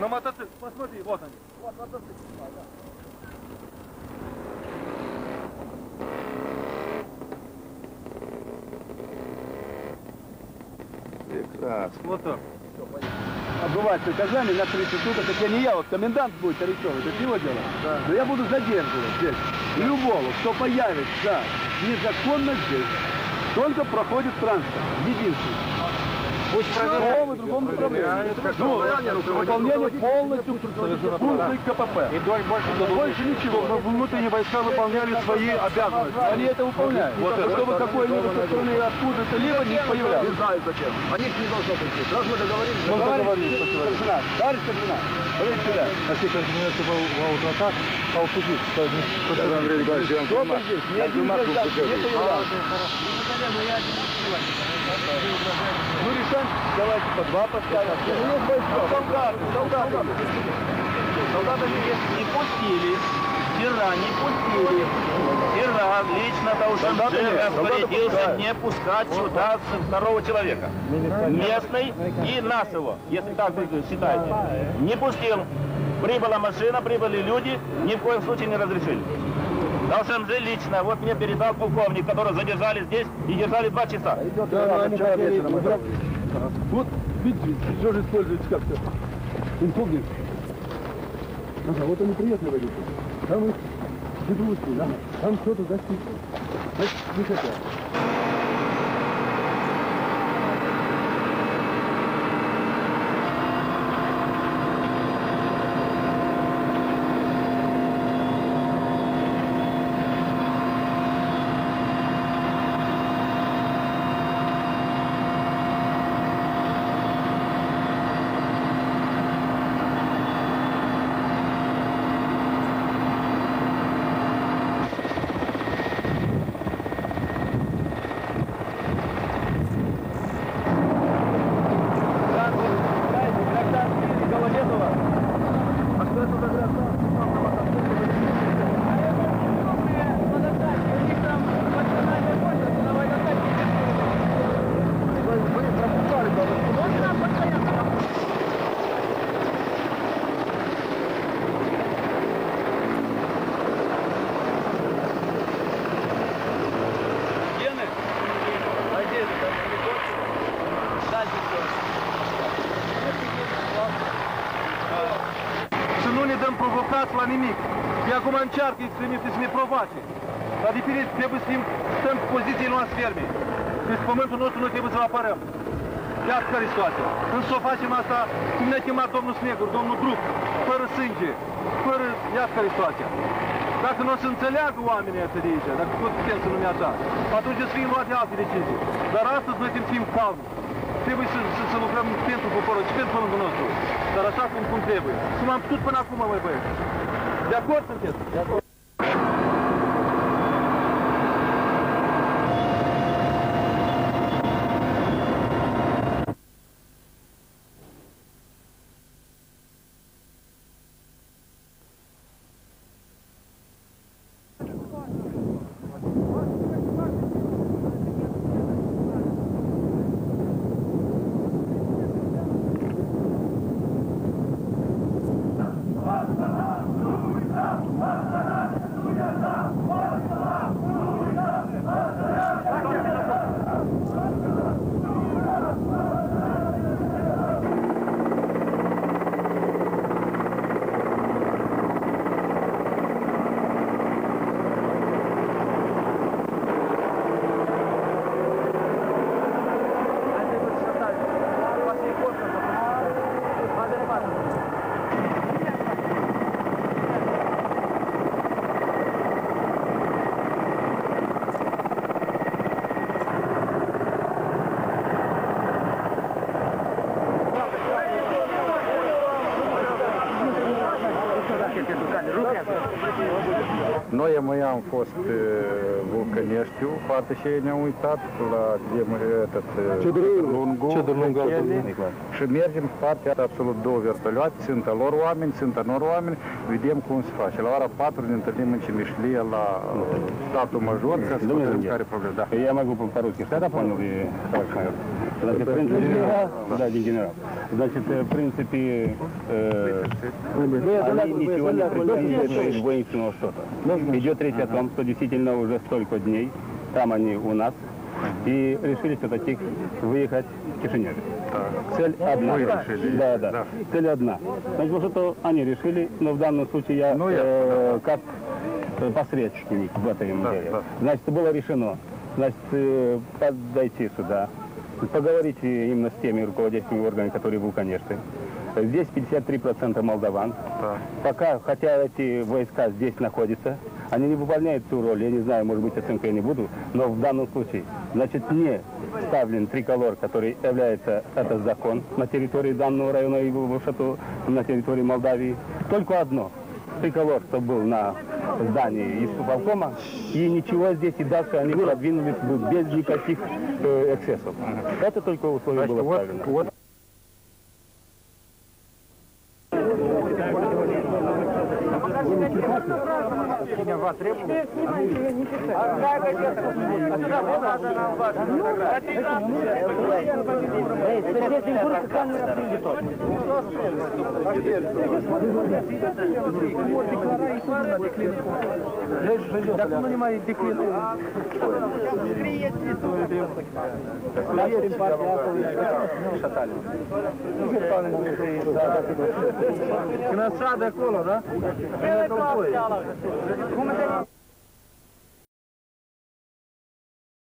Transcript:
На мотоцикл, посмотри, вот они. Вот мотоцикл. Прекрасно. Вот так. Обыватель Казани на 30 суток, хотя не я, вот комендант будет арестовывать, это его дело. Да. Но я буду задерживать здесь любого, кто появится незаконно здесь. Только проходит транспорт. Единственное. Пусть Что вы другому проблеме? Выполнение полностью функций КПП. И больше ничего. Чтобы внутренние войска выполняли свои обязанности. Они это выполняют. Вот это. Чтобы какой-нибудь со стороны откуда-то либо не появлялся. Не знаю зачем. Они не должны прийти. Раз мы договорились. Мы договорились. Товарищ Кардинал, подойдите сюда. Аутоатак, аутопит. Андрей Николаевич, я вам Только здесь. Ни один гражданин не появлялся. Ну, решаем, давайте по два поставим. Солдаты. Солдаты не пустили. Вчера не пустили. Вчера лично Таушенджи распорядился не пускать сюда второго человека. Местный и нас его, если так вы считаете. Не пустил. Прибыла машина, прибыли люди, ни в коем случае не разрешили. Таушенджи лично, вот мне передал полковник, который задержали здесь и держали 2 часа. Вот, видите, все же используется как-то. Инкогнит. Ага, вот они приехали водители. Там их бедрушки, да? Там кто-то достигнул. Значит, не хотят. Să nu ne dăm provocați la nimic. De acum încearcă extremiștii să ne provoace. Dar de fine trebuie să stăm cu pozițiile noastre ferme. Deci pământul nostru noi trebuie să-l apărăm. Iată care e situația. Însă o facem asta cum ne-a chemat domnul Snegur, domnul Druc, fără sânge, fără... Iată care e situația. Dacă nu o să înțeleagă oamenii ăștia de aici, dacă tot putem să numim așa, atunci să fie luate alte decizii. Dar astăzi noi trebuie să fim calmi. Trebuie să lucrăm pentru poporul și pentru pământul nostru. Dar așa cum trebuie. Cum am putut până acum, măi băieți. De acord sunteți? De acord. Noi mai am fost vulcăneștiu, poate și ei ne-au uitat la Lungu și mergem pe partea absolut 2 vertolioate, țintă lor oameni, țintă lor oameni, vedem cum se face. La ora 4 ne întâlnim în Cimișlie la statul major, ca să vedem care e problema. Я могу по-русски сказать, понял, и товарищ майор. Значит, в принципе, да, генерал. Значит, в принципе, они ничего не предприняли из воинственного что-то. Идет речь о том, что действительно уже столько дней, там они у нас, и решили все-таки выехать в Кишинев. Цель одна. Да. Цель одна. Значит, вот что они решили, но в данном случае я как посредственник в этом деле. Значит, было решено, значит, подойти сюда, поговорить именно с теми руководящими органами, которые в конечно. Здесь 53% молдаван. Пока, хотя эти войска здесь находятся, они не выполняют ту роль, я не знаю, может быть, оценку я не буду, но в данном случае, значит, не ставлен триколор, который является, это закон на территории данного района и на территории Молдавии. Только одно. Триколор, что был на здании исполкома, и ничего здесь, и дальше они продвинулись без никаких эксцессов. Это только условие было ставлено. Так ну немає декрету. Фінансада коло, да?